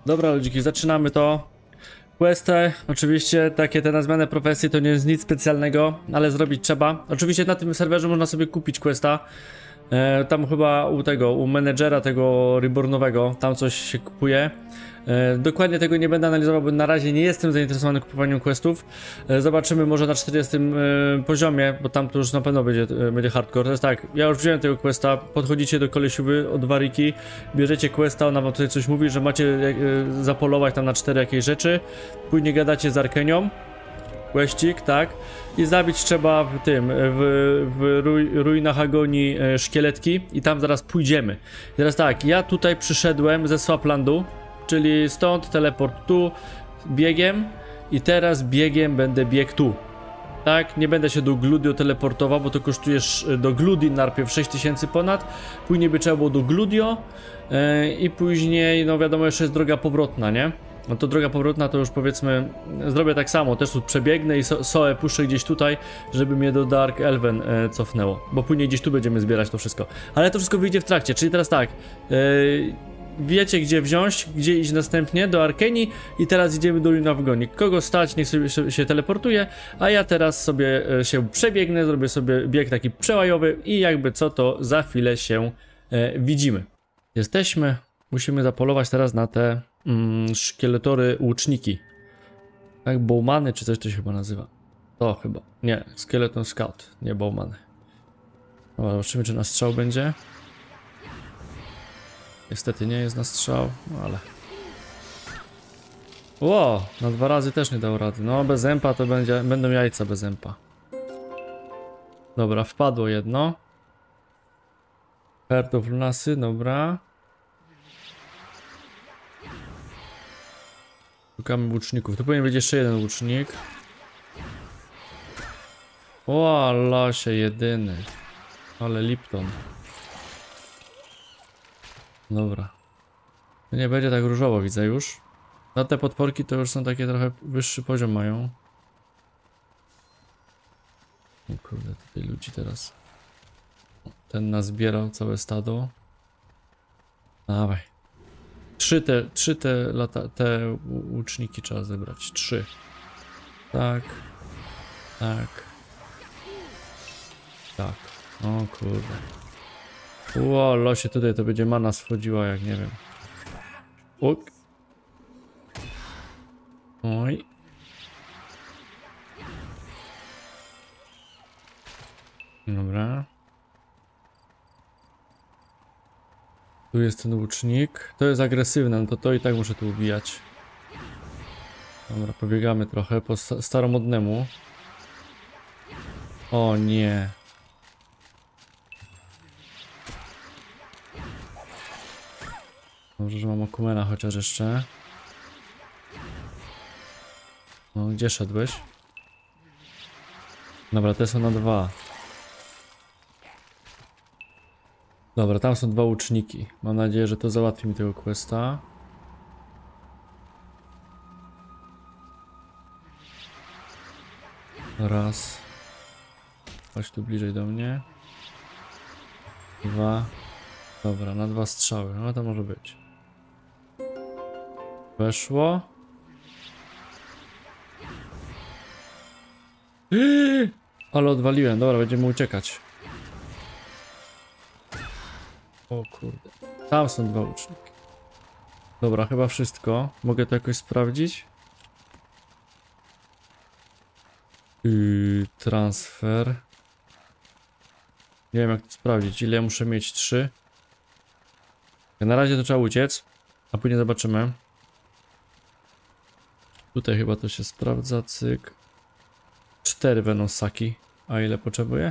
Dobra ludziki, zaczynamy to. Questy, oczywiście takie te na zmianę profesji to nie jest nic specjalnego, ale zrobić trzeba. Oczywiście na tym serwerze można sobie kupić questa. Tam chyba u menedżera tego rebornowego, tam coś się kupuje. Dokładnie tego nie będę analizował, bo na razie nie jestem zainteresowany kupowaniem questów. Zobaczymy może na 40 poziomie, bo tam to już na pewno będzie hardcore. To jest tak, ja już wziąłem tego questa, podchodzicie do kolesiuby od Wariki, bierzecie questa, ona wam tutaj coś mówi, że macie zapolować tam na 4 jakieś rzeczy. Później gadacie z Arkenią. Questik, tak? I zabić trzeba w ruinach agonii szkieletki i tam zaraz pójdziemy. I teraz tak, ja tutaj przyszedłem ze Swaplandu, czyli stąd teleport tu, biegiem i teraz biegiem będę biegł tu. Tak, nie będę się do Gludio teleportował, bo to kosztujesz do Gludi najpierw 6000 ponad, później by trzeba było do Gludio i później, no wiadomo, jeszcze jest droga powrotna, nie? No to droga powrotna to już powiedzmy zrobię tak samo, też tu przebiegnę i Soe puszczę gdzieś tutaj, żeby mnie do Dark Elven cofnęło, bo później gdzieś tu będziemy zbierać to wszystko. Ale to wszystko wyjdzie w trakcie, czyli teraz tak, wiecie gdzie wziąć, gdzie iść następnie do Arkenii i teraz idziemy do Ruin Agonii. Kogo stać, niech sobie się teleportuje, a ja teraz sobie się przebiegnę, zrobię sobie bieg taki przełajowy i jakby co to za chwilę się widzimy. Jesteśmy, musimy zapolować teraz na te szkieletory łuczniki. Tak, bowmany czy coś to się chyba nazywa. To chyba, nie, skeleton scout, nie bowmany. Dobra, zobaczymy czy na strzał będzie. Niestety nie jest na strzał, no ale... Ło, na 2 razy też nie dał rady. No bez empa to będą jajca bez empa. Dobra, wpadło jedno. Heart of Lunasy, dobra. Szukamy łuczników. Tu powinien być jeszcze jeden łucznik. O, losie jedyny. Ale Lipton. Dobra. To nie będzie tak różowo, widzę już. No te potworki to już są takie trochę wyższy poziom mają. O kurde, tutaj ludzi teraz. Ten nas zbierał całe stado. Dawaj. Trzy te łuczniki trzeba zebrać. 3. Tak. Tak. Tak. O kurde. Ło, losie tutaj to będzie mana schodziła jak nie wiem. Ok. Oj. Dobra. Tu jest ten łucznik. To jest agresywne, no to i tak muszę tu ubijać. Dobra, pobiegamy trochę po staromodnemu. O nie. Dobrze, że mam Okumena chociaż jeszcze. No, gdzie szedłeś? Dobra, te są na 2. Dobra, tam są 2 łuczniki. Mam nadzieję, że to załatwi mi tego questa. Raz. Chodź tu bliżej do mnie. 2. Dobra, na 2 strzały. No to może być. Weszło. Ale odwaliłem. Dobra, będziemy uciekać. O kurde. Tam są 2 łuczniki. Dobra, chyba wszystko. Mogę to jakoś sprawdzić? Transfer. Nie wiem jak to sprawdzić. Ile ja muszę mieć? 3. Na razie to trzeba uciec. A później zobaczymy. Tutaj chyba to się sprawdza. Cyk. 4 będą saki. A ile potrzebuję?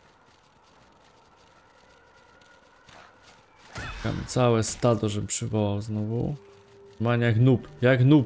Mamy całe stado, żebym przywołał znowu. Man jak noob, jak noob.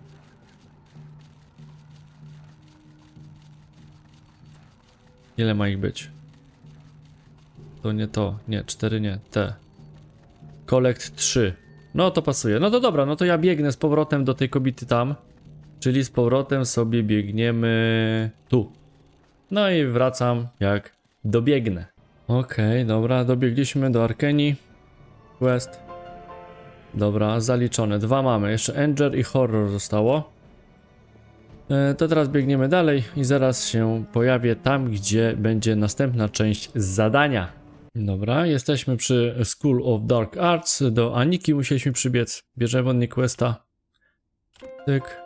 Ile ma ich być? To nie to, nie, 4 nie, te. Collect 3. No to pasuje, no to dobra, no to ja biegnę z powrotem do tej kobiety tam. Czyli z powrotem sobie biegniemy tu. No i wracam jak dobiegnę. Okej, dobra, dobiegliśmy do Arkenii. Quest. Dobra, zaliczone. 2 mamy. Jeszcze Anger i Horror zostało. To teraz biegniemy dalej i zaraz się pojawię tam, gdzie będzie następna część zadania. Dobra, jesteśmy przy School of Dark Arts. Do Aniki musieliśmy przybiec. Bierzemy od niej questa. Tyk.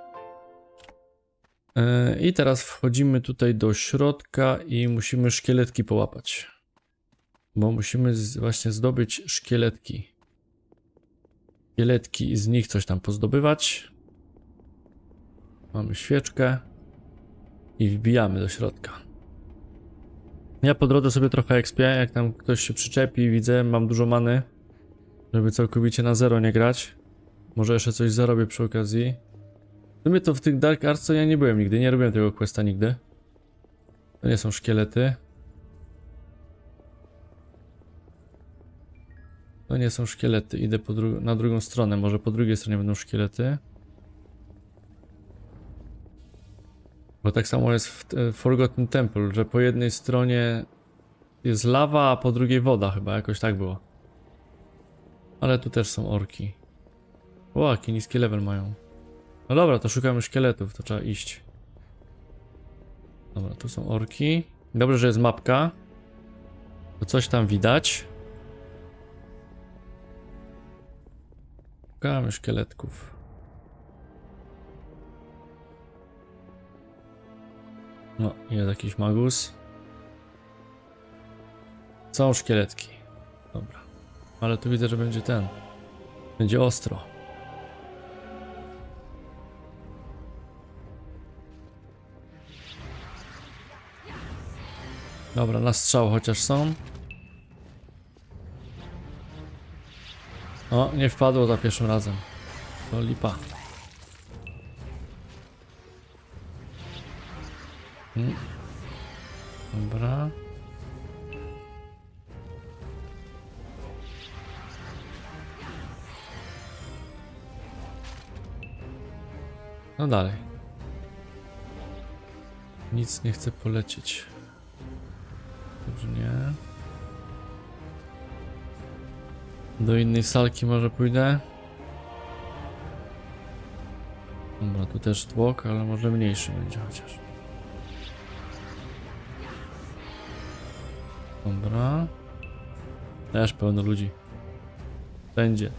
I teraz wchodzimy tutaj do środka i musimy szkieletki połapać. Bo musimy właśnie zdobyć szkieletki. Szkieletki i z nich coś tam pozdobywać. Mamy świeczkę. I wbijamy do środka. Ja po drodze sobie trochę ekspię, jak tam ktoś się przyczepi, widzę, mam dużo many. Żeby całkowicie na zero nie grać. Może jeszcze coś zarobię przy okazji. W sumie to w tych Dark Arts to ja nie byłem nigdy, nie robiłem tego questa nigdy. To nie są szkielety. To nie są szkielety, idę na drugą stronę, może po drugiej stronie będą szkielety. Bo tak samo jest w Forgotten Temple, że po jednej stronie jest lawa, a po drugiej woda chyba, jakoś tak było. Ale tu też są orki. O, jaki niski level mają. No dobra, to szukamy szkieletów, to trzeba iść. Dobra, tu są orki. Dobrze, że jest mapka. To coś tam widać. Szukamy szkieletków. No, jest jakiś magus. Są szkieletki. Dobra. Ale tu widzę, że będzie ten. Będzie ostro. Dobra, na strzał chociaż są. O, nie wpadło za pierwszym razem. To lipa. Dobra. No dalej. Nic nie chce polecieć. Dobrze, nie. Do innej salki może pójdę. Dobra, tu też tłok, ale może mniejszy będzie chociaż. Dobra. Też pełno ludzi. Będzie.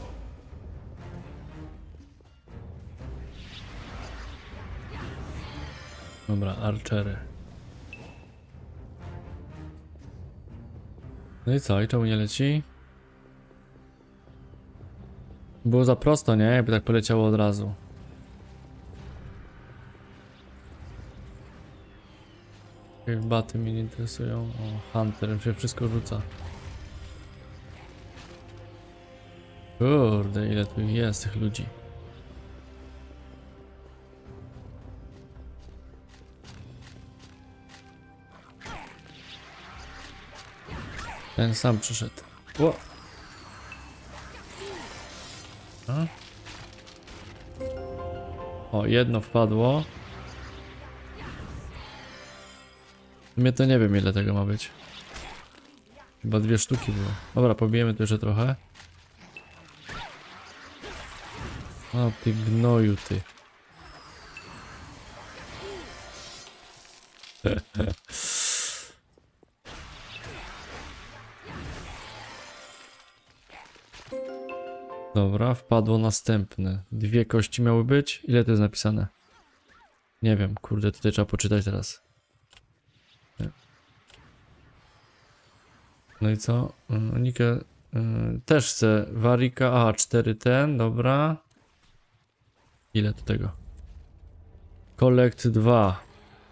Dobra, archery. No i co? I czemu nie leci? Było za prosto, nie? Jakby tak poleciało od razu. Baty mnie nie interesują. O, Hunter się wszystko rzuca. Kurde, ile tu jest tych ludzi. Ten sam przyszedł. O! O, jedno wpadło. Mnie to nie wiem, ile tego ma być. Chyba 2 sztuki było. Dobra, pobijemy tu jeszcze trochę. O, ty gnoju, ty. Dobra, wpadło następne. 2 kości miały być? Ile to jest napisane? Nie wiem, kurde, tutaj trzeba poczytać teraz. No i co? Nikę też chcę. Warika, aha, 4 ten, dobra. Ile do tego? Collect 2.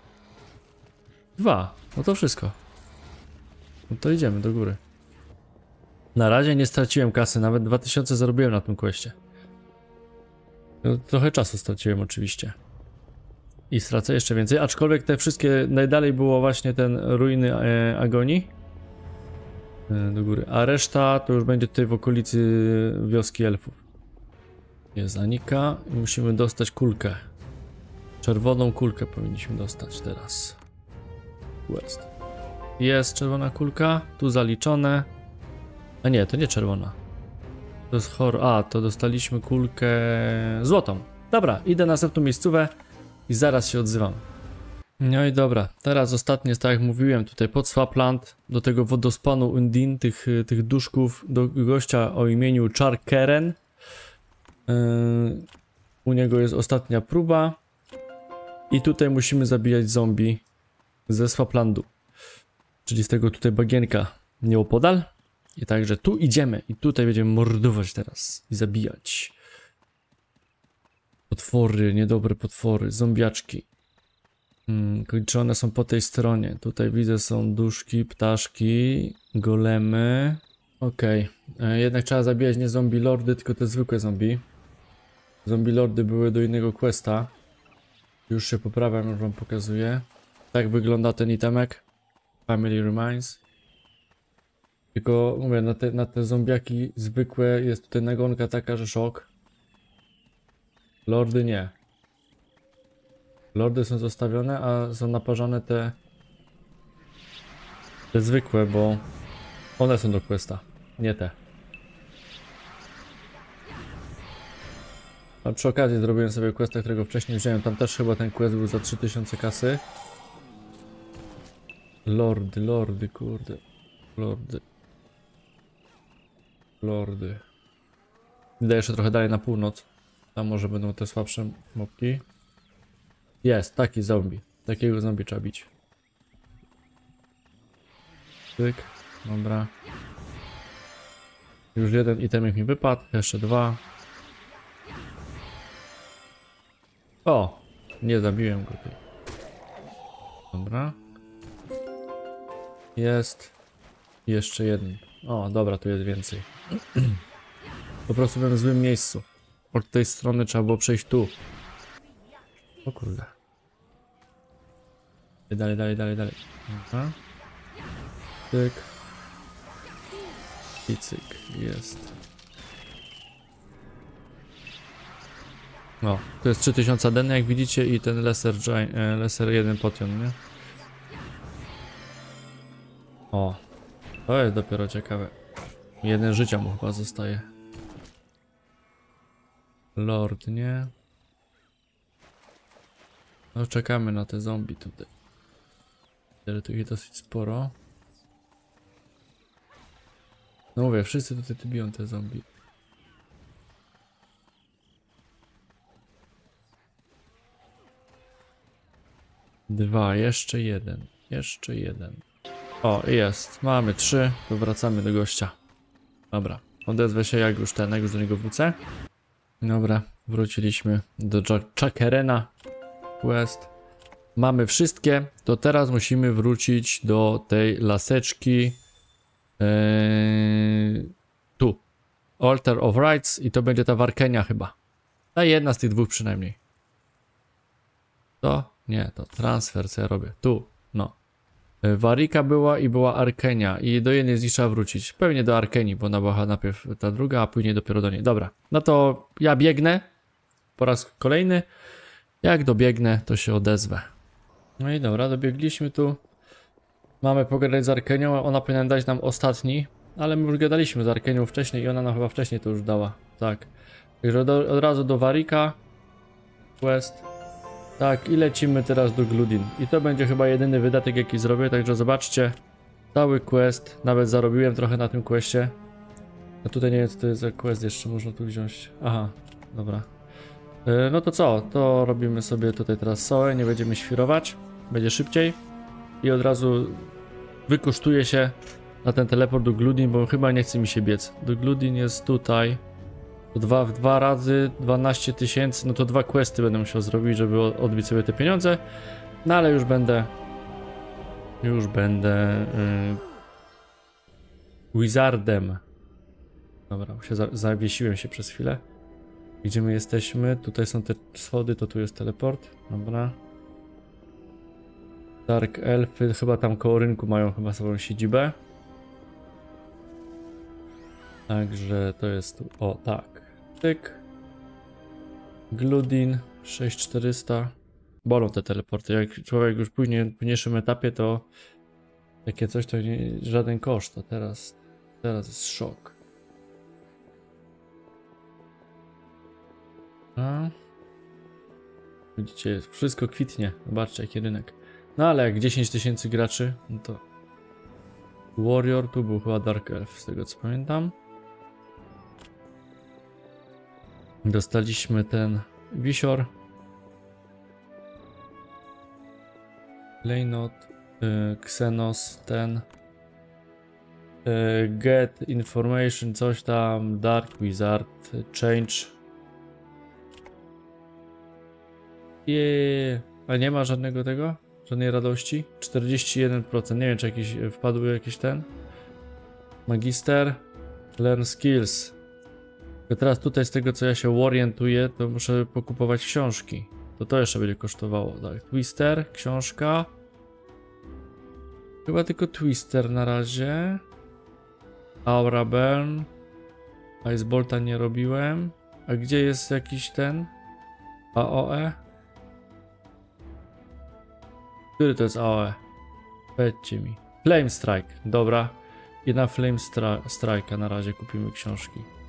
2, no to wszystko. No to idziemy do góry. Na razie nie straciłem kasy, nawet 2000 zarobiłem na tym questie. No, trochę czasu straciłem oczywiście. I stracę jeszcze więcej, aczkolwiek te wszystkie, najdalej było właśnie ten ruiny agonii. Do góry, a reszta to już będzie tutaj w okolicy wioski elfów. Jest Anika i musimy dostać kulkę. Czerwoną kulkę powinniśmy dostać teraz. Quest. Jest czerwona kulka, tu zaliczone. A nie, to nie czerwona. To jest horror. A, to dostaliśmy kulkę złotą. Dobra, idę na następną miejscówę i zaraz się odzywam. No i dobra, teraz ostatnie jest tak jak mówiłem, tutaj pod Swapland, do tego wodospanu Undin, tych duszków, do gościa o imieniu Charkeren. U niego jest ostatnia próba. I tutaj musimy zabijać zombie ze Swaplandu. Czyli z tego tutaj bagienka nieopodal. I także tu idziemy i tutaj będziemy mordować teraz i zabijać. Potwory, niedobre potwory, zombiaczki. Czy one są po tej stronie? Tutaj widzę są duszki, ptaszki, golemy. Okej, jednak trzeba zabijać nie zombie lordy, tylko te zwykłe zombie. Zombie lordy były do innego questa. Już się poprawiam, już wam pokazuję. Tak wygląda ten itemek. Family Remains. Tylko mówię, na te zombiaki zwykłe jest tutaj nagonka taka, że szok. Lordy nie. Lordy są zostawione, a są naparzane te zwykłe, bo one są do questa, nie te. A przy okazji zrobiłem sobie questa, którego wcześniej wziąłem. Tam też chyba ten quest był za 3000 kasy. Lordy, kurde. Lordy. Idę jeszcze trochę dalej na północ. Tam może będą te słabsze mopki. Jest, taki zombie. Takiego zombie trzeba bić. Tyk, dobra. Już jeden itemek mi wypadł, jeszcze dwa. O! Nie zabiłem go tutaj. Dobra. Jest. Jeszcze jeden. O, dobra, tu jest więcej. Po prostu byłem w złym miejscu. Od tej strony trzeba było przejść tu. O kurde. Dalej. Dobra. Tyk. I cyk. Jest. O, to jest 3000 den, jak widzicie, i ten lesser 1 potion, nie? O, to jest dopiero ciekawe. Jeden życia mu chyba zostaje. Lord, nie? No czekamy na te zombie tutaj. Ale tu jest dosyć sporo. No mówię, wszyscy tutaj biją te zombie. Dwa, jeszcze jeden. O, jest. Mamy 3. To wracamy do gościa. Dobra. Odezwę się jak już do niego wrócę. Dobra, wróciliśmy do Charkerena. Quest. Mamy wszystkie. To teraz musimy wrócić do tej laseczki. Tu. Altar of Rights i to będzie ta Warkenia chyba. Ta jedna z tych dwóch przynajmniej. To? Nie, to transfer co ja robię. Tu, no. Warika była Arkenia i do jednej z nich trzeba wrócić. Pewnie do Arkenii, bo ona była najpierw ta druga, a później dopiero do niej. Dobra, no to ja biegnę po raz kolejny. Jak dobiegnę, to się odezwę. No i dobra, dobiegliśmy tu. Mamy pogadać z Arkenią, ona powinna dać nam ostatni, ale my już gadaliśmy z Arkenią wcześniej i ona nam chyba wcześniej to już dała. Tak. Także od razu do Warika. Quest. Tak, i lecimy teraz do Gludin. I to będzie chyba jedyny wydatek, jaki zrobię, także zobaczcie. Cały quest, nawet zarobiłem trochę na tym questie. A tutaj nie wiem, co to jest za quest jeszcze, można tu wziąć. Aha, dobra. No to co? To robimy sobie tutaj teraz sołę, nie będziemy świrować. Będzie szybciej. I od razu wykosztuje się na ten teleport do Gludin, bo chyba nie chce mi się biec. Do Gludin jest tutaj. To dwa razy 12 000, no to 2 questy będę musiał zrobić, żeby odbić sobie te pieniądze. No ale już będę wizardem. Dobra, zawiesiłem się przez chwilę. Gdzie my jesteśmy? Tutaj są te schody, to tu jest teleport. Dobra. Dark Elfy, chyba tam koło rynku mają chyba swoją siedzibę. Także to jest tu. O, tak. Tyk. Gludin 6400. Bolą te teleporty. Jak człowiek już później w późniejszym etapie, to takie coś to nie żaden koszt. To teraz jest szok. A. Widzicie, wszystko kwitnie. Zobaczcie, jaki rynek. No ale jak 10 000 graczy, no to... Warrior, tu był chyba Dark Elf, z tego co pamiętam. Dostaliśmy ten wisior. Klejnot, Xenos, ten... Get information, coś tam, Dark Wizard, Change. A nie ma żadnego tego? Żadnej radości? 41%. Nie wiem, czy jakieś wpadły jakieś ten. Magister. Learn skills. Tylko teraz tutaj z tego co ja się orientuję, to muszę pokupować książki. To jeszcze będzie kosztowało. Tak. Twister, książka. Chyba tylko Twister na razie. Aura Burn. Icebolta nie robiłem. A gdzie jest jakiś ten? AOE? Który to jest AOE? Powiedzcie mi. Flame Strike, dobra. I na Flame Strike'a na razie kupimy książki.